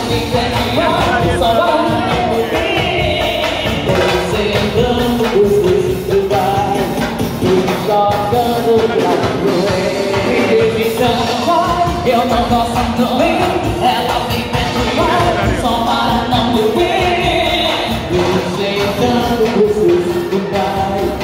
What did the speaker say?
Só vai descendendo os festivais e jogando pra frente. Me deixando vai, eu não gosto também. Ela